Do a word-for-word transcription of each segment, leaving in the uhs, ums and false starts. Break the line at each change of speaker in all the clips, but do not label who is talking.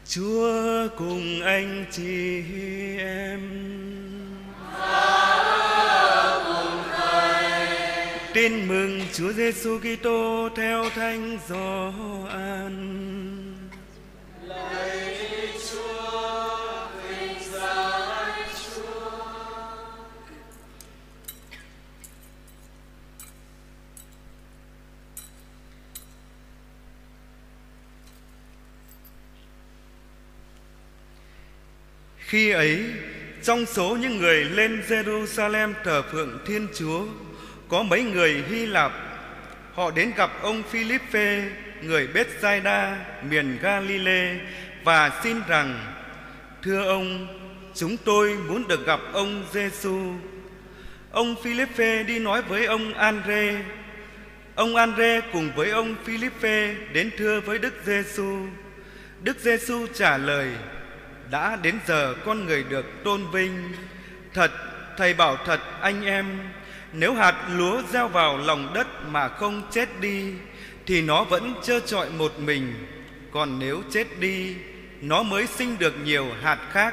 Chúa cùng anh chị em. Tin mừng Chúa Giêsu Kitô theo Thánh Gioan.
Lạy Chúa, vinh danh Chúa.
Khi ấy, trong số những người lên Jerusalem thờ phượng Thiên Chúa, có mấy người Hy Lạp. Họ đến gặp ông Philippe, người Bethsaida, miền Galilee, và xin rằng: Thưa ông, chúng tôi muốn được gặp ông Giêsu. Ông Philippe đi nói với ông Andre. Ông Andre cùng với ông Philippe đến thưa với Đức Giêsu. Đức Giêsu trả lời: Đã đến giờ con người được tôn vinh. Thật, Thầy bảo thật anh em, nếu hạt lúa gieo vào lòng đất mà không chết đi, thì nó vẫn trơ trọi một mình. Còn nếu chết đi, nó mới sinh được nhiều hạt khác.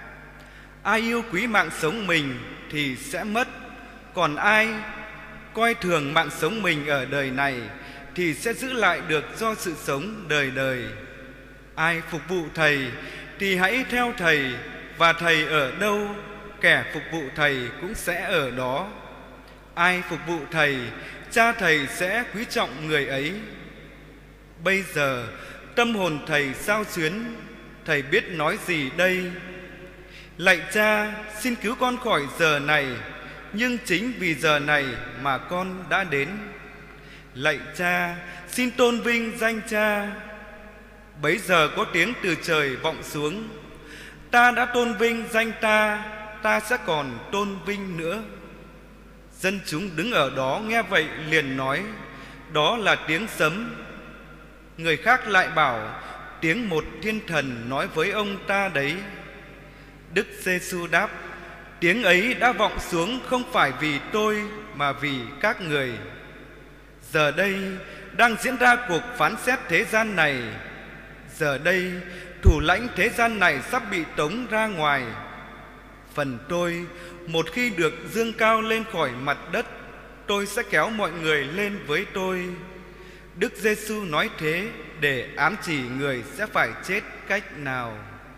Ai yêu quý mạng sống mình thì sẽ mất. Còn ai coi thường mạng sống mình ở đời này thì sẽ giữ lại được do sự sống đời đời. Ai phục vụ Thầy thì hãy theo Thầy, và Thầy ở đâu, kẻ phục vụ Thầy cũng sẽ ở đó. Ai phục vụ Thầy, Cha Thầy sẽ quý trọng người ấy. Bây giờ tâm hồn Thầy xao xuyến, Thầy biết nói gì đây? Lạy Cha, xin cứu con khỏi giờ này, nhưng chính vì giờ này mà con đã đến. Lạy Cha, xin tôn vinh danh Cha. Bấy giờ có tiếng từ trời vọng xuống: Ta đã tôn vinh danh Ta, ta sẽ còn tôn vinh nữa. Dân chúng đứng ở đó nghe vậy liền nói: Đó là tiếng sấm. Người khác lại bảo: Tiếng một thiên thần nói với ông ta đấy. Đức Giêsu đáp: Tiếng ấy đã vọng xuống không phải vì tôi, mà vì các người. Giờ đây đang diễn ra cuộc phán xét thế gian này. Giờ đây thủ lãnh thế gian này sắp bị tống ra ngoài. Phần tôi, một khi được dương cao lên khỏi mặt đất, tôi sẽ kéo mọi người lên với tôi. Đức Giêsu nói thế để ám chỉ người sẽ phải chết cách nào.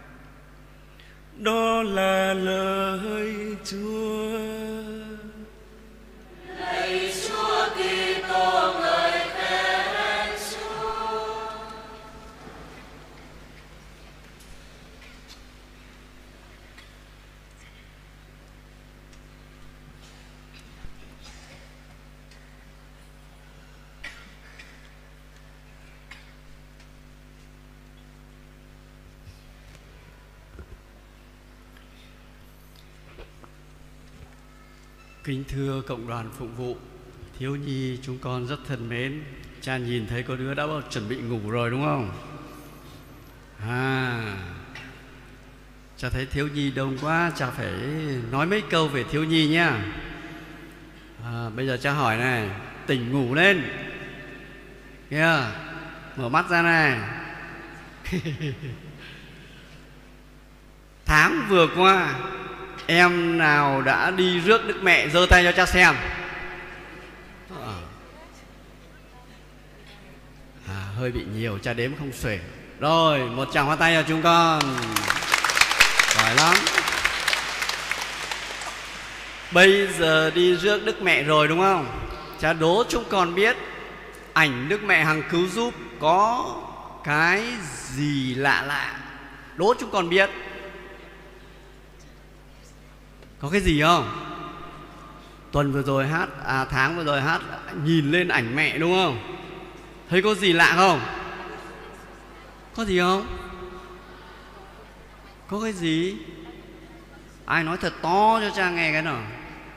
Đó là lời Chúa.
Lạy Chúa Kitô, ngợi khen Chúa.
Kính thưa cộng đoàn phụng vụ, thiếu nhi chúng con rất thân mến. Cha nhìn thấy có đứa đã chuẩn bị ngủ rồi đúng không? À, cha thấy thiếu nhi đông quá, cha phải nói mấy câu về thiếu nhi nhá. À, bây giờ cha hỏi này, tỉnh ngủ lên kìa, mở mắt ra này. Tháng vừa qua em nào đã đi rước Đức Mẹ, giơ tay cho cha xem. À, hơi bị nhiều, cha đếm không xuể. Rồi, một tràng hoa tay cho chúng con. Giỏi lắm. Bây giờ đi rước Đức Mẹ rồi đúng không? Cha đố chúng con biết ảnh Đức Mẹ hằng cứu giúp có cái gì lạ lạ. Đố chúng con biết. Có cái gì không? Tuần vừa rồi hát, à tháng vừa rồi hát nhìn lên ảnh mẹ đúng không? Thấy có gì lạ không? Có gì không? Có cái gì? Ai nói thật to cho cha nghe cái nào.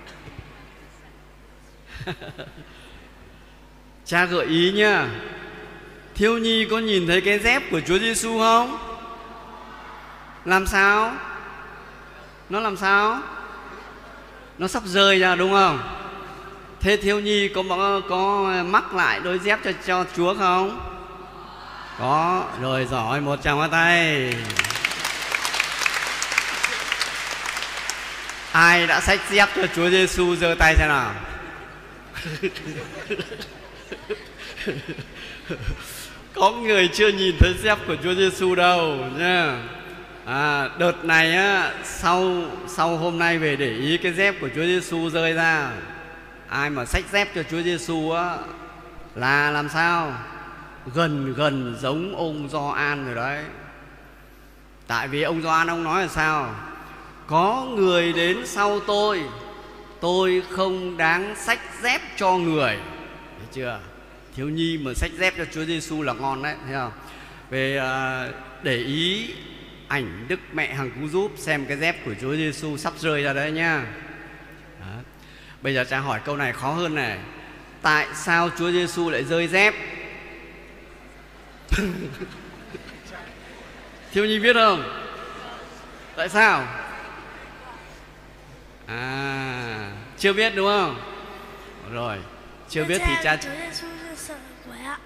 Cha gợi ý nhá. Thiếu nhi có nhìn thấy cái dép của Chúa Giêsu không? Làm sao? Nó làm sao? Nó sắp rơi ra đúng không? Thế thiếu nhi có có mắc lại đôi dép cho cho Chúa không? Có, rồi giỏi, một tràng hoa tay. Ai đã xách dép cho Chúa Giêsu giơ tay xem nào. Có người chưa nhìn thấy dép của Chúa Giêsu đâu nha. À, đợt này á, sau sau hôm nay về để ý cái dép của Chúa Giêsu rơi ra. Ai mà xách dép cho Chúa Giêsu á là làm sao? Gần gần giống ông Gioan rồi đấy. Tại vì ông Gioan ông nói là sao? Có người đến sau tôi, tôi không đáng xách dép cho người. Thấy chưa? Thiếu nhi mà xách dép cho Chúa Giêsu là ngon đấy, thấy không? Về à, để ý ảnh Đức Mẹ Hằng Cứu Giúp xem cái dép của Chúa Giêsu sắp rơi ra đấy nhá. Đó. Bây giờ cha hỏi câu này khó hơn này. Tại sao Chúa Giêsu lại rơi dép? Thiếu nhi biết không? Tại sao? À, chưa biết đúng không? Rồi, chưa biết thì cha.
Chúa Giêsu sợ quái ạ.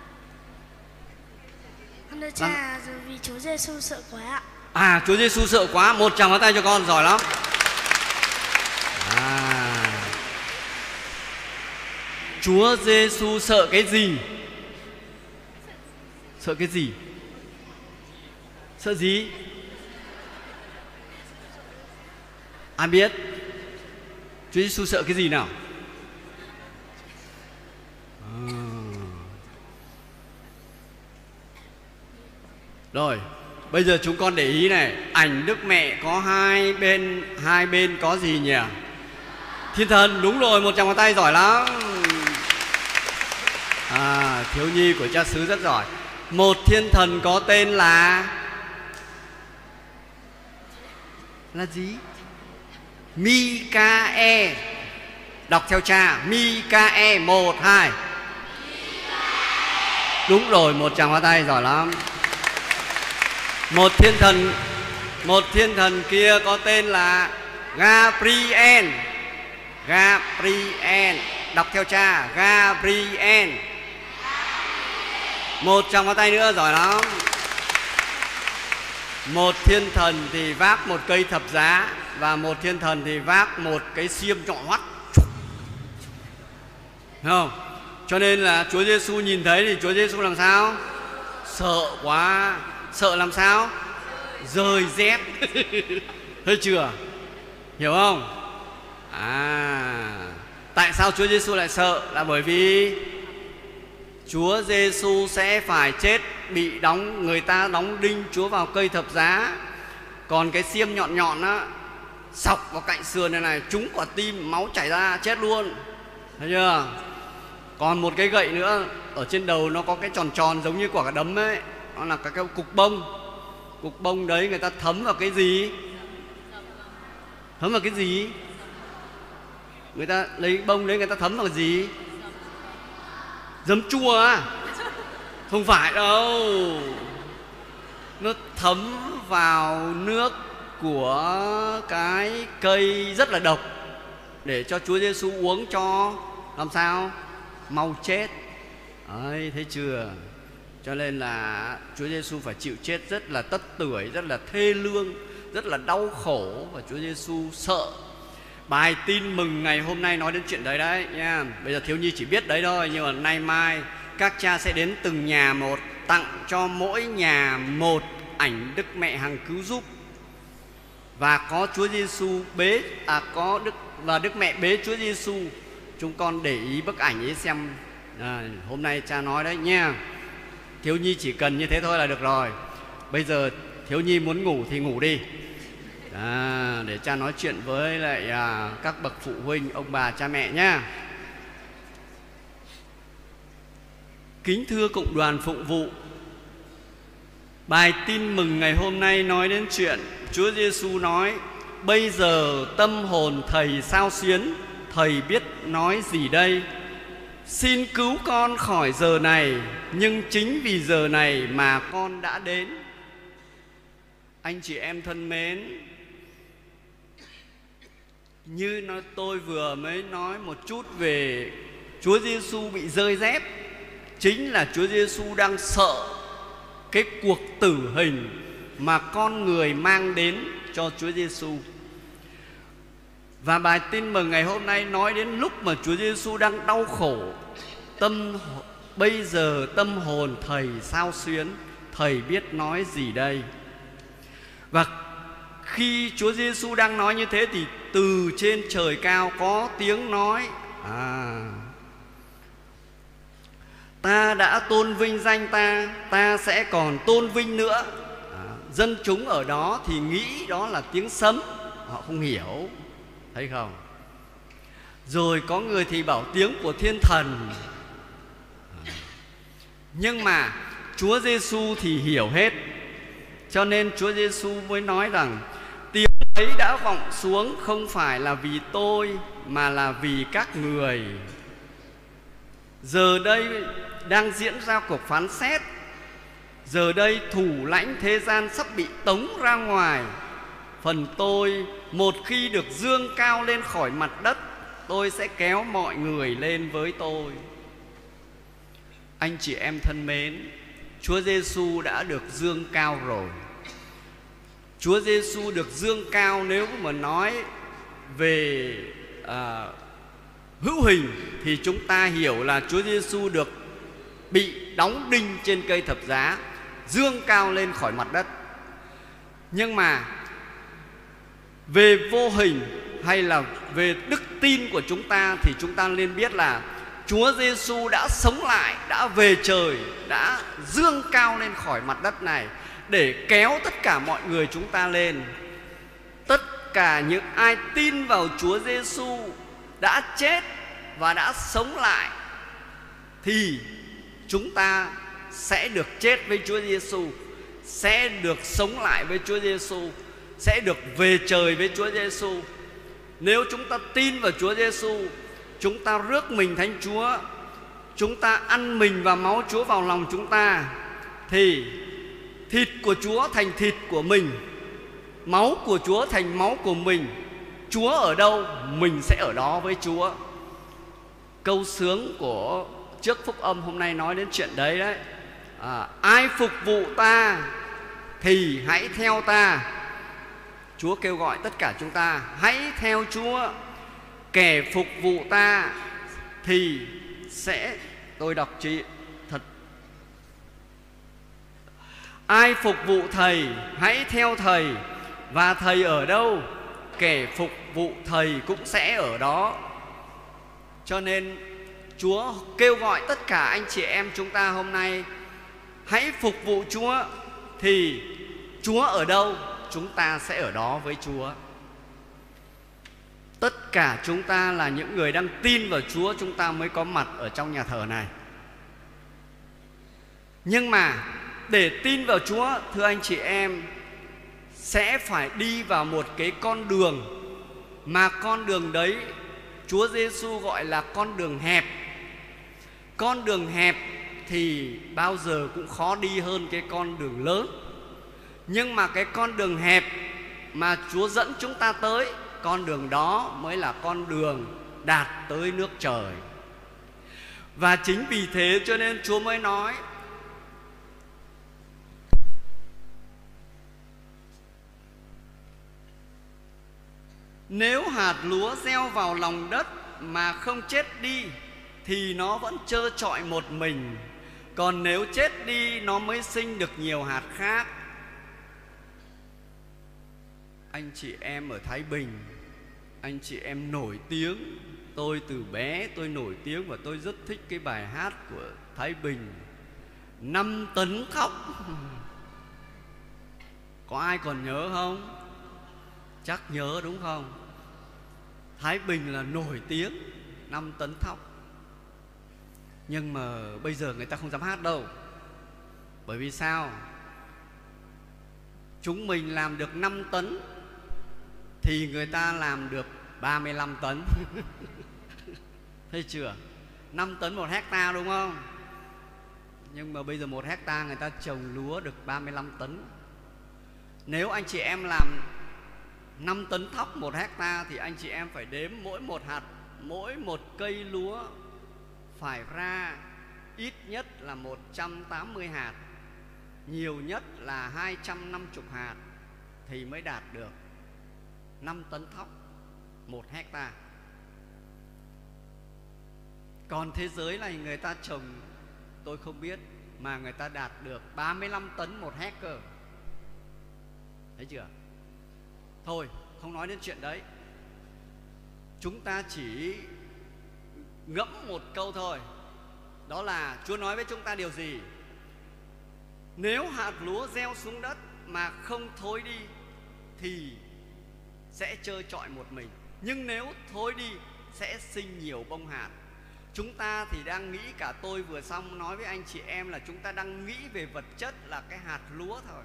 Con thưa cha là vì Chúa Giêsu sợ quái ạ.
À, Chúa Giêsu sợ quá, một tràng pháo tay cho con, giỏi lắm. À, Chúa Giêsu sợ cái gì? Sợ cái gì? Sợ gì? Ai biết? Chúa Giêsu sợ cái gì nào? À. Rồi, bây giờ chúng con để ý này, ảnh Đức Mẹ có hai bên, hai bên có gì nhỉ? Thiên thần, đúng rồi, một tràng pháo tay, giỏi lắm. À, thiếu nhi của cha xứ rất giỏi. Một thiên thần có tên là là gì? Mi-ca-e. Đọc theo cha, Mi-ca-e, một, hai. Đúng rồi, một tràng pháo tay, giỏi lắm. Một thiên thần, một thiên thần kia có tên là Gabriel. Gabriel, đọc theo cha, Gabriel. Một tràng pháo tay nữa, giỏi lắm. Một thiên thần thì vác một cây thập giá, và một thiên thần thì vác một cái xiêm nhọn hoắt. Thấy không? Cho nên là Chúa Giêsu nhìn thấy thì Chúa Giêsu làm sao? Sợ quá. Sợ làm sao? Rơi dép. Thấy chưa? Hiểu không? À, tại sao Chúa Giêsu lại sợ? Là bởi vì Chúa Giêsu sẽ phải chết, bị đóng, người ta đóng đinh Chúa vào cây thập giá. Còn cái xiêm nhọn nhọn á, sọc vào cạnh sườn này này, trúng quả tim, máu chảy ra, chết luôn. Thấy chưa? Còn một cái gậy nữa, ở trên đầu nó có cái tròn tròn giống như quả đấm ấy, nó là cái, cái cục bông. Cục bông đấy người ta thấm vào cái gì? Thấm vào cái gì? Người ta lấy bông đấy người ta thấm vào cái gì? Giấm chua à? Không phải đâu. Nó thấm vào nước của cái cây rất là độc, để cho Chúa Giêsu uống cho làm sao? Mau chết. Đấy, thấy chưa? Cho nên là Chúa Giêsu phải chịu chết rất là tất tưởi, rất là thê lương, rất là đau khổ, và Chúa Giêsu sợ. Bài tin mừng ngày hôm nay nói đến chuyện đấy đấy nha. Bây giờ thiếu nhi chỉ biết đấy thôi, nhưng mà nay mai các cha sẽ đến từng nhà một, tặng cho mỗi nhà một ảnh Đức Mẹ Hằng Cứu Giúp. Và có Chúa Giêsu bế, à có Đức và Đức Mẹ bế Chúa Giêsu. Chúng con để ý bức ảnh ấy xem. À, hôm nay cha nói đấy nha. Thiếu nhi chỉ cần như thế thôi là được rồi. Bây giờ thiếu nhi muốn ngủ thì ngủ đi. À, để cha nói chuyện với lại à, các bậc phụ huynh, ông bà, cha mẹ nhá. Kính thưa cộng đoàn phụng vụ, bài tin mừng ngày hôm nay nói đến chuyện Chúa Giêsu nói: bây giờ tâm hồn thầy xao xuyến, thầy biết nói gì đây? Xin cứu con khỏi giờ này, nhưng chính vì giờ này mà con đã đến. Anh chị em thân mến, như nói tôi vừa mới nói một chút về Chúa Giêsu bị rơi dép, chính là Chúa Giêsu đang sợ cái cuộc tử hình mà con người mang đến cho Chúa Giêsu. Và bài tin mừng ngày hôm nay nói đến lúc mà Chúa Giêsu đang đau khổ, tâm bây giờ tâm hồn thầy xao xuyến, thầy biết nói gì đây? Và khi Chúa Giêsu đang nói như thế thì từ trên trời cao có tiếng nói: À, ta đã tôn vinh danh ta, ta sẽ còn tôn vinh nữa. À, dân chúng ở đó thì nghĩ đó là tiếng sấm, họ không hiểu, thấy không? Rồi có người thì bảo tiếng của thiên thần. À, nhưng mà Chúa Giêsu thì hiểu hết, cho nên Chúa Giêsu mới nói rằng tiếng ấy đã vọng xuống không phải là vì tôi mà là vì các người. Giờ đây đang diễn ra cuộc phán xét. Giờ đây thủ lãnh thế gian sắp bị tống ra ngoài. Phần tôi, một khi được dương cao lên khỏi mặt đất, tôi sẽ kéo mọi người lên với tôi. Anh chị em thân mến, Chúa Giêsu đã được dương cao rồi. Chúa Giêsu được dương cao, nếu mà nói về à, hữu hình thì chúng ta hiểu là Chúa Giêsu được bị đóng đinh trên cây thập giá, dương cao lên khỏi mặt đất. Nhưng mà về vô hình hay là về đức tin của chúng ta thì chúng ta nên biết là Chúa Giêsu đã sống lại, đã về trời, đã dương cao lên khỏi mặt đất này để kéo tất cả mọi người chúng ta lên. Tất cả những ai tin vào Chúa Giêsu đã chết và đã sống lại thì chúng ta sẽ được chết với Chúa Giêsu, sẽ được sống lại với Chúa Giêsu, sẽ được về trời với Chúa Giêsu. Nếu chúng ta tin vào Chúa Giêsu, chúng ta rước mình Thánh Chúa, chúng ta ăn mình và máu Chúa vào lòng chúng ta, thì thịt của Chúa thành thịt của mình, máu của Chúa thành máu của mình. Chúa ở đâu, mình sẽ ở đó với Chúa. Câu sướng của trước phúc âm hôm nay nói đến chuyện đấy đấy. À, ai phục vụ ta thì hãy theo ta. Chúa kêu gọi tất cả chúng ta hãy theo Chúa. Kẻ phục vụ ta thì sẽ, tôi đọc chị thật. Ai phục vụ thầy hãy theo thầy, và thầy ở đâu, kẻ phục vụ thầy cũng sẽ ở đó. Cho nên Chúa kêu gọi tất cả anh chị em chúng ta hôm nay hãy phục vụ Chúa, thì Chúa ở đâu chúng ta sẽ ở đó với Chúa. Tất cả chúng ta là những người đang tin vào Chúa, chúng ta mới có mặt ở trong nhà thờ này. Nhưng mà để tin vào Chúa, thưa anh chị em, sẽ phải đi vào một cái con đường, mà con đường đấy Chúa Giêsu gọi là con đường hẹp. Con đường hẹp thì bao giờ cũng khó đi hơn cái con đường lớn. Nhưng mà cái con đường hẹp mà Chúa dẫn chúng ta tới, con đường đó mới là con đường đạt tới nước trời. Và chính vì thế cho nên Chúa mới nói: nếu hạt lúa gieo vào lòng đất mà không chết đi thì nó vẫn trơ trọi một mình, còn nếu chết đi nó mới sinh được nhiều hạt khác. Anh chị em ở Thái Bình, anh chị em nổi tiếng. Tôi từ bé tôi nổi tiếng và tôi rất thích cái bài hát của Thái Bình, Năm tấn thóc. Có ai còn nhớ không? Chắc nhớ đúng không? Thái Bình là nổi tiếng năm tấn thóc. Nhưng mà bây giờ người ta không dám hát đâu. Bởi vì sao? Chúng mình làm được năm tấn thì người ta làm được ba mươi lăm tấn. Thấy chưa? năm tấn một hecta đúng không? Nhưng mà bây giờ một hecta người ta trồng lúa được ba mươi lăm tấn. Nếu anh chị em làm năm tấn thóc một hecta thì anh chị em phải đếm mỗi một hạt, mỗi một cây lúa phải ra ít nhất là một trăm tám mươi hạt. nhiều nhất là hai trăm năm mươi hạt thì mới đạt được năm tấn thóc một hecta. Còn thế giới này người ta trồng tôi không biết, mà người ta đạt được ba mươi lăm tấn một héc cơ. Thấy chưa? Thôi không nói đến chuyện đấy, chúng ta chỉ ngẫm một câu thôi. Đó là Chúa nói với chúng ta điều gì? Nếu hạt lúa gieo xuống đất mà không thối đi thì sẽ trơ trọi một mình, nhưng nếu thối đi sẽ sinh nhiều bông hạt. Chúng ta thì đang nghĩ, cả tôi vừa xong nói với anh chị em là chúng ta đang nghĩ về vật chất là cái hạt lúa thôi.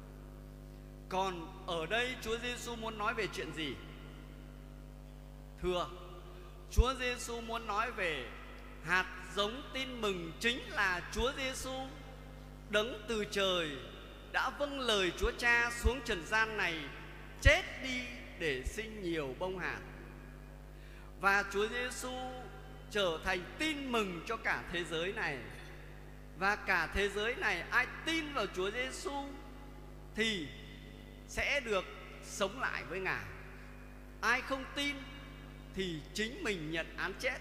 Còn ở đây Chúa Giêsu muốn nói về chuyện gì? Thưa, Chúa Giêsu muốn nói về hạt giống tin mừng, chính là Chúa Giêsu đấng từ trời đã vâng lời Chúa Cha xuống trần gian này, chết đi để sinh nhiều bông hạt. Và Chúa Giêsu trở thành tin mừng cho cả thế giới này. Và cả thế giới này ai tin vào Chúa Giêsu thì sẽ được sống lại với Ngài. Ai không tin thì chính mình nhận án chết.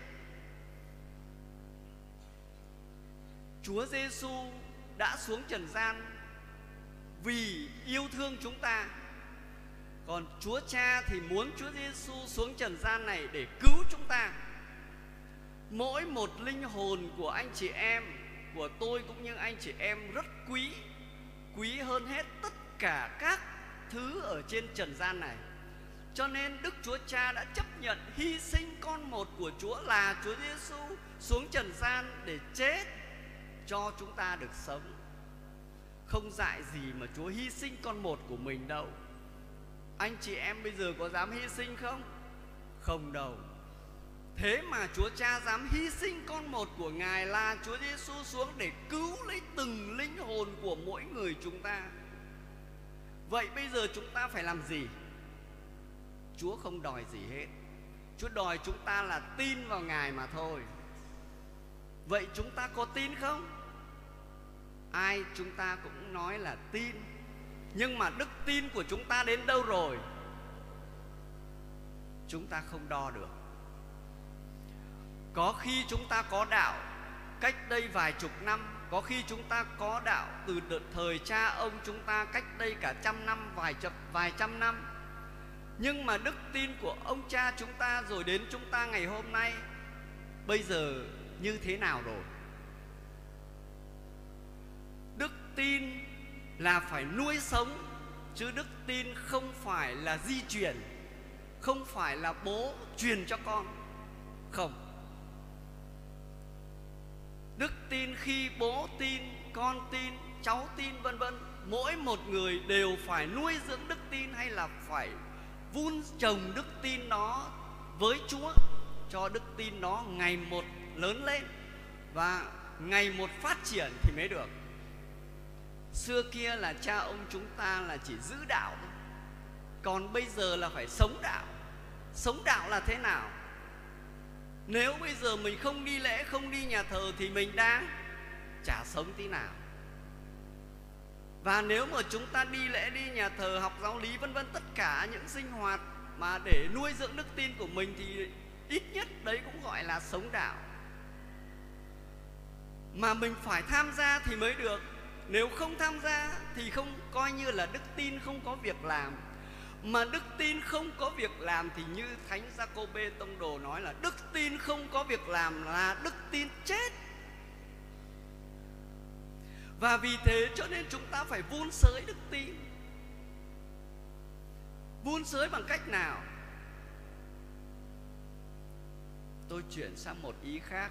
Chúa Giêsu đã xuống trần gian vì yêu thương chúng ta. Còn Chúa Cha thì muốn Chúa Giêsu xuống trần gian này để cứu chúng ta. Mỗi một linh hồn của anh chị em, của tôi cũng như anh chị em rất quý, quý hơn hết tất cả các thứ ở trên trần gian này. Cho nên Đức Chúa Cha đã chấp nhận hy sinh con một của Chúa là Chúa Giêsu xuống trần gian để chết cho chúng ta được sống. Không dại gì mà Chúa hy sinh con một của mình đâu. Anh chị em bây giờ có dám hy sinh không? Không đâu. Thế mà Chúa Cha dám hy sinh con một của Ngài là Chúa Giêsu xuống để cứu lấy từng linh hồn của mỗi người chúng ta. Vậy bây giờ chúng ta phải làm gì? Chúa không đòi gì hết. Chúa đòi chúng ta là tin vào Ngài mà thôi. Vậy chúng ta có tin không? Ai chúng ta cũng nói là tin, nhưng mà đức tin của chúng ta đến đâu rồi? Chúng ta không đo được. Có khi chúng ta có đạo cách đây vài chục năm, có khi chúng ta có đạo từ đợt thời cha ông chúng ta cách đây cả trăm năm, vài trăm, vài trăm năm. Nhưng mà đức tin của ông cha chúng ta rồi đến chúng ta ngày hôm nay bây giờ như thế nào rồi? Đức tin là phải nuôi sống, chứ đức tin không phải là di truyền, không phải là bố truyền cho con. Không. Đức tin khi bố tin, con tin, cháu tin vân vân, mỗi một người đều phải nuôi dưỡng đức tin, hay là phải vun trồng đức tin đó với Chúa, cho đức tin đó ngày một lớn lên và ngày một phát triển thì mới được. Xưa kia là cha ông chúng ta là chỉ giữ đạo thôi, còn bây giờ là phải sống đạo. Sống đạo là thế nào? Nếu bây giờ mình không đi lễ, không đi nhà thờ thì mình đang chả sống tí nào. Và nếu mà chúng ta đi lễ, đi nhà thờ, học giáo lý vân vân, tất cả những sinh hoạt mà để nuôi dưỡng đức tin của mình thì ít nhất đấy cũng gọi là sống đạo. Mà mình phải tham gia thì mới được. Nếu không tham gia thì không, coi như là đức tin không có việc làm. Mà đức tin không có việc làm thì như Thánh Giacôbê Tông Đồ nói là đức tin không có việc làm là đức tin chết. Và vì thế cho nên chúng ta phải vun sới đức tin. Vun sới bằng cách nào? Tôi chuyển sang một ý khác.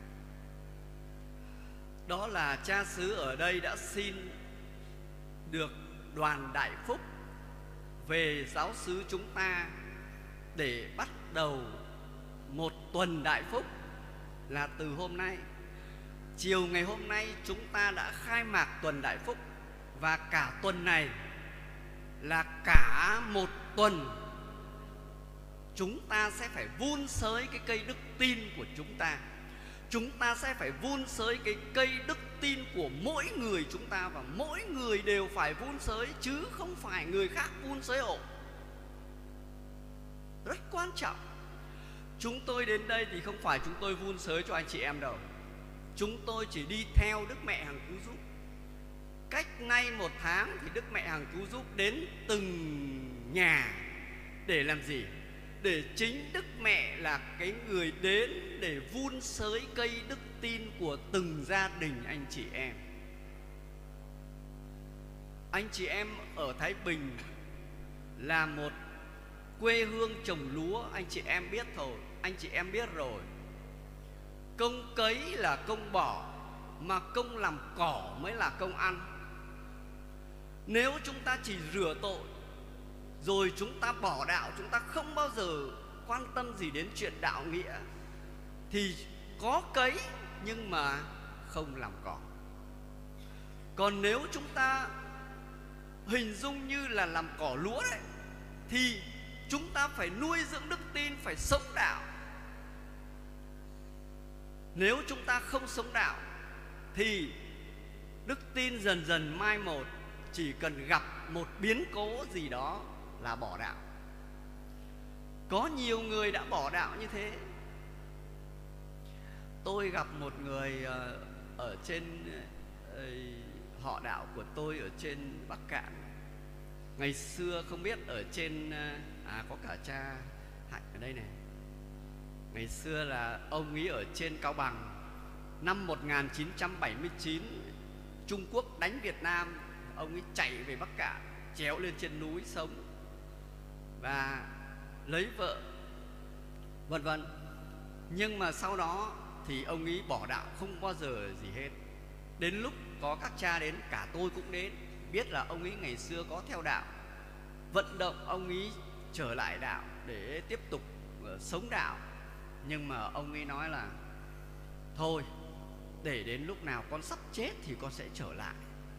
Đó là cha xứ ở đây đã xin được đoàn đại phúc về giáo xứ chúng ta để bắt đầu một tuần đại phúc là từ hôm nay. Chiều ngày hôm nay chúng ta đã khai mạc tuần đại phúc, và cả tuần này là cả một tuần chúng ta sẽ phải vun sới cái cây đức tin của chúng ta. chúng ta sẽ phải vun sới cái cây đức tin của mỗi người chúng ta, và mỗi người đều phải vun sới, chứ không phải người khác vun sới hộ. Rất quan trọng. Chúng tôi đến đây thì không phải chúng tôi vun sới cho anh chị em đâu. Chúng tôi chỉ đi theo Đức Mẹ Hằng Cứu Giúp. Cách nay một tháng thì Đức Mẹ Hằng Cứu Giúp đến từng nhà để làm gì? Để chính Đức Mẹ là cái người đến để vun sới cây đức tin của từng gia đình anh chị em. Anh chị em ở Thái Bình là một quê hương trồng lúa, anh chị em biết rồi, anh chị em biết rồi. Công cấy là công bỏ, mà công làm cỏ mới là công ăn. Nếu chúng ta chỉ rửa tội rồi chúng ta bỏ đạo, chúng ta không bao giờ quan tâm gì đến chuyện đạo nghĩa, thì có cấy nhưng mà không làm cỏ. Còn nếu chúng ta hình dung như là làm cỏ lúa đấy, thì chúng ta phải nuôi dưỡng đức tin, phải sống đạo. Nếu chúng ta không sống đạo thì đức tin dần dần mai một, chỉ cần gặp một biến cố gì đó là bỏ đạo. Có nhiều người đã bỏ đạo như thế. Tôi gặp một người ở trên họ đạo của tôi ở trên Bắc Cạn. Ngày xưa không biết ở trên, à có cả cha Hạnh ở đây này. Ngày xưa là ông ấy ở trên Cao Bằng. Năm một nghìn chín trăm bảy mươi chín Trung Quốc đánh Việt Nam, ông ấy chạy về Bắc Cạn, trèo lên trên núi sống và lấy vợ vân vân. Nhưng mà sau đó thì ông ấy bỏ đạo, không bao giờ gì hết. Đến lúc có các cha đến, cả tôi cũng đến, biết là ông ấy ngày xưa có theo đạo, vận động ông ấy trở lại đạo để tiếp tục uh, sống đạo. Nhưng mà ông ấy nói là thôi, để đến lúc nào con sắp chết thì con sẽ trở lại.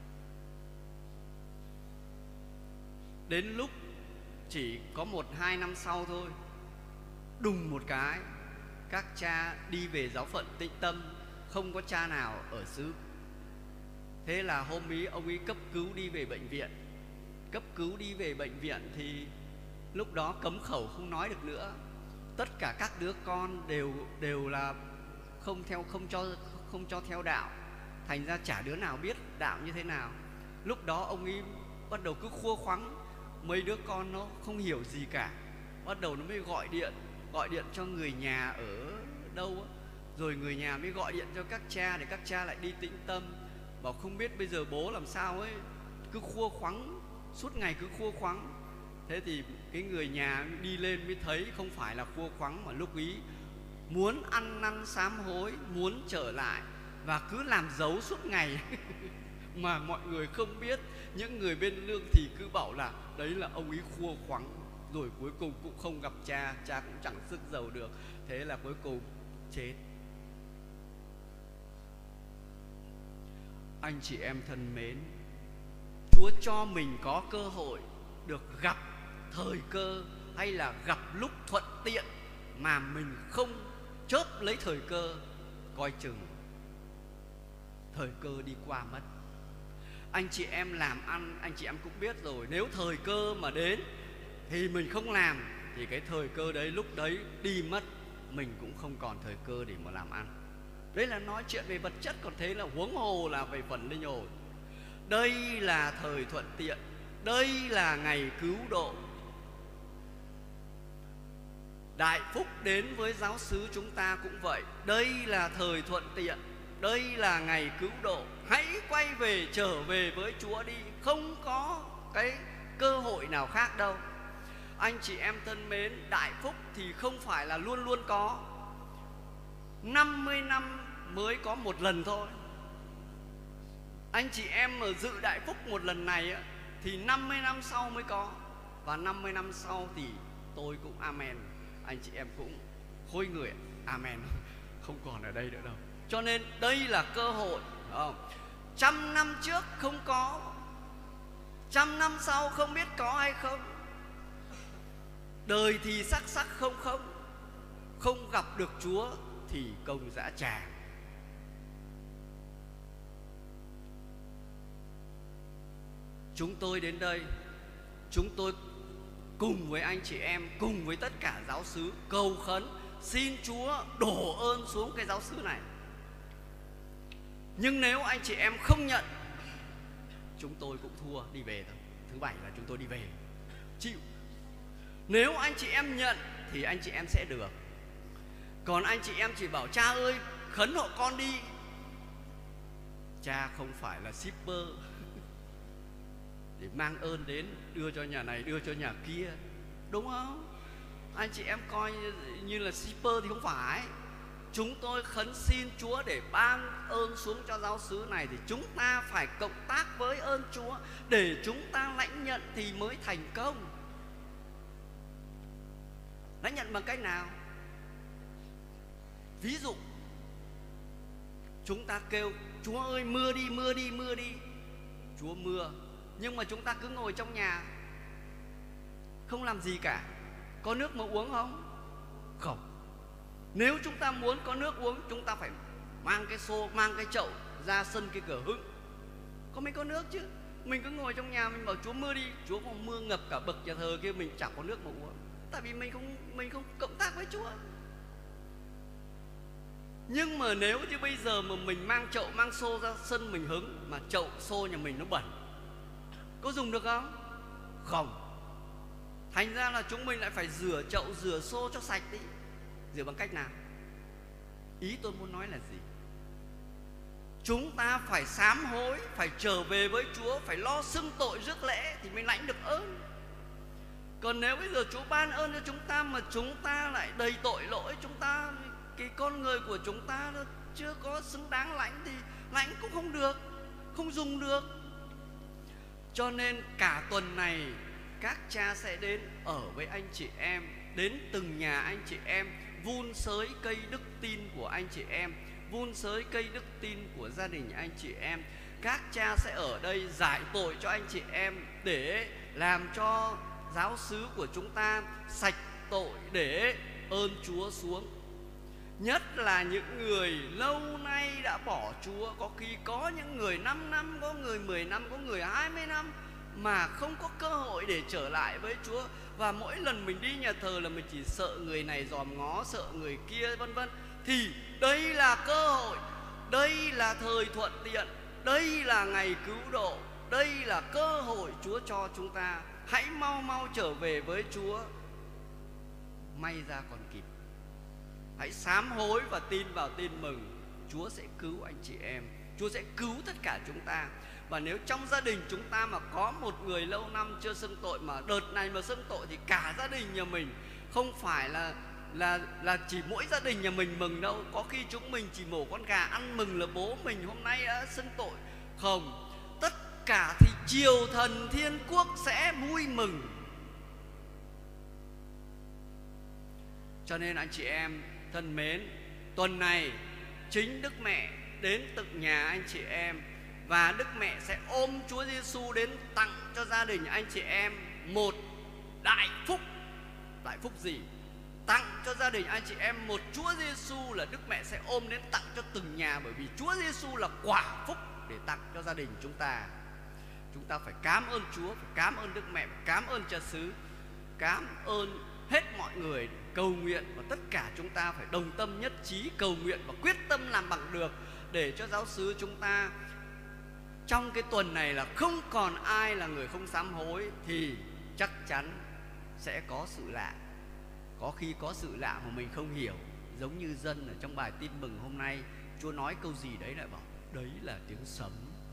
Đến lúc chỉ có một hai năm sau thôi, đùng một cái, các cha đi về giáo phận Tịnh Tâm, không có cha nào ở xứ. Thế là hôm ấy ông ấy cấp cứu đi về bệnh viện. Cấp cứu đi về bệnh viện thì lúc đó cấm khẩu, không nói được nữa. Tất cả các đứa con đều đều là không theo, không cho không cho theo đạo. Thành ra chả đứa nào biết đạo như thế nào. Lúc đó ông ấy bắt đầu cứ khua khoắng, mấy đứa con nó không hiểu gì cả. Bắt đầu nó mới gọi điện, gọi điện cho người nhà ở đâu á. Rồi người nhà mới gọi điện cho các cha để các cha lại đi Tĩnh Tâm. Bảo không biết bây giờ bố làm sao ấy, cứ khua khoắng, suốt ngày cứ khua khoắng. Thế thì cái người nhà đi lên mới thấy không phải là khua khoắng, mà lúc ý muốn ăn năn sám hối, muốn trở lại, và cứ làm dấu suốt ngày. Mà mọi người không biết. Những người bên lương thì cứ bảo là đấy là ông ấy khua khoắng. Rồi cuối cùng cũng không gặp cha, cha cũng chẳng sức giàu được. Thế là cuối cùng chết. Anh chị em thân mến, Chúa cho mình có cơ hội được gặp thời cơ, hay là gặp lúc thuận tiện, mà mình không chớp lấy thời cơ, coi chừng thời cơ đi qua mất. Anh chị em làm ăn, anh chị em cũng biết rồi, nếu thời cơ mà đến thì mình không làm, thì cái thời cơ đấy lúc đấy đi mất, mình cũng không còn thời cơ để mà làm ăn. Đấy là nói chuyện về vật chất, còn thế là huống hồ là về phần linh hồn. Đây là thời thuận tiện, đây là ngày cứu độ. Đại phúc đến với giáo xứ chúng ta cũng vậy. Đây là thời thuận tiện, đây là ngày cứu độ. Hãy quay về, trở về với Chúa đi. Không có cái cơ hội nào khác đâu. Anh chị em thân mến, đại phúc thì không phải là luôn luôn có. năm mươi năm mới có một lần thôi. Anh chị em mà dự đại phúc một lần này thì năm mươi năm sau mới có. Và năm mươi năm sau thì tôi cũng amen, anh chị em cũng khôi người amen, không còn ở đây nữa đâu. Cho nên đây là cơ hội. Không? Trăm năm trước không có, trăm năm sau không biết có hay không. Đời thì sắc sắc không không, không gặp được Chúa thì công dã tràng. chúng tôi đến đây, chúng tôi cùng với anh chị em, cùng với tất cả giáo xứ cầu khấn xin Chúa đổ ơn xuống cái giáo xứ này. Nhưng nếu anh chị em không nhận, chúng tôi cũng thua, đi về thôi. Thứ bảy là chúng tôi đi về, chịu. Nếu anh chị em nhận thì anh chị em sẽ được. Còn anh chị em chỉ bảo cha ơi khấn hộ con đi, cha không phải là shipper để mang ơn đến đưa cho nhà này đưa cho nhà kia, đúng không? Anh chị em coi như là shipper thì không phải. Chúng tôi khấn xin Chúa để ban ơn xuống cho giáo xứ này, thì chúng ta phải cộng tác với ơn Chúa để chúng ta lãnh nhận thì mới thành công. Lãnh nhận bằng cách nào? Ví dụ chúng ta kêu Chúa ơi mưa đi, mưa đi, mưa đi. Chúa mưa, nhưng mà chúng ta cứ ngồi trong nhà không làm gì cả. Có nước mà uống không? Không. Nếu chúng ta muốn có nước uống, chúng ta phải mang cái xô, mang cái chậu ra sân cái cửa hưng, có mới có nước chứ. Mình cứ ngồi trong nhà mình bảo Chúa mưa đi, Chúa còn mưa ngập cả bậc nhà thờ kia, mình chẳng có nước mà uống. Tại vì mình không mình không cộng tác với Chúa. Nhưng mà nếu như bây giờ mà mình mang chậu, mang xô ra sân mình hứng, mà chậu xô nhà mình nó bẩn, có dùng được không? Không. Thành ra là chúng mình lại phải rửa chậu, rửa xô cho sạch đi. Rửa bằng cách nào? Ý tôi muốn nói là gì? Chúng ta phải sám hối, phải trở về với Chúa, phải lo xưng tội rước lễ thì mới lãnh được ơn. Còn nếu bây giờ Chúa ban ơn cho chúng ta mà chúng ta lại đầy tội lỗi, chúng ta, cái con người của chúng ta nó chưa có xứng đáng lãnh thì lãnh cũng không được, không dùng được. Cho nên cả tuần này các cha sẽ đến ở với anh chị em, đến từng nhà anh chị em, vun sới cây đức tin của anh chị em, vun sới cây đức tin của gia đình anh chị em. Các cha sẽ ở đây giải tội cho anh chị em để làm cho giáo xứ của chúng ta sạch tội, để ơn Chúa xuống. Nhất là những người lâu nay đã bỏ Chúa, có khi có những người năm năm, có người mười năm, có người hai mươi năm mà không có cơ hội để trở lại với Chúa. Và mỗi lần mình đi nhà thờ là mình chỉ sợ người này dòm ngó, sợ người kia vân vân. Thì đây là cơ hội, đây là thời thuận tiện, đây là ngày cứu độ, đây là cơ hội Chúa cho chúng ta. Hãy mau mau trở về với Chúa, may ra còn kịp. Hãy sám hối và tin vào tin mừng. Chúa sẽ cứu anh chị em, Chúa sẽ cứu tất cả chúng ta. Và nếu trong gia đình chúng ta mà có một người lâu năm chưa xưng tội, mà đợt này mà xưng tội, thì cả gia đình nhà mình, không phải là là là chỉ mỗi gia đình nhà mình mừng đâu. Có khi chúng mình chỉ mổ con gà ăn mừng là bố mình hôm nay đã xưng tội. Không, tất cả thì triều thần thiên quốc sẽ vui mừng. Cho nên anh chị em thân mến, tuần này chính Đức Mẹ đến tận nhà anh chị em, và Đức Mẹ sẽ ôm Chúa Giêsu đến tặng cho gia đình anh chị em một đại phúc. Đại phúc gì? Tặng cho gia đình anh chị em một Chúa Giêsu là Đức Mẹ sẽ ôm đến tặng cho từng nhà. Bởi vì Chúa Giêsu là quả phúc để tặng cho gia đình chúng ta. Chúng ta phải cảm ơn Chúa, phải cảm ơn Đức Mẹ, phải cảm ơn Cha xứ, cảm ơn hết mọi người, cầu nguyện. Và tất cả chúng ta phải đồng tâm nhất trí cầu nguyện và quyết tâm làm bằng được, để cho giáo xứ chúng ta trong cái tuần này là không còn ai là người không sám hối, thì chắc chắn sẽ có sự lạ. Có khi có sự lạ mà mình không hiểu. Giống như dân ở trong bài tin mừng hôm nay, Chúa nói câu gì đấy lại bảo đấy là tiếng sấm.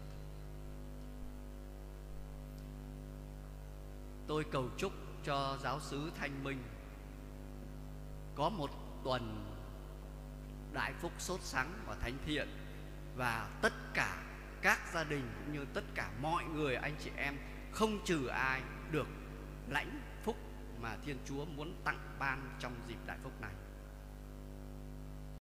Tôi cầu chúc cho giáo xứ Thanh Minh có một tuần đại phúc sốt sắng và thánh thiện, và tất cả các gia đình cũng như tất cả mọi người anh chị em không trừ ai được lãnh phúc mà Thiên Chúa muốn tặng ban trong dịp đại phúc này.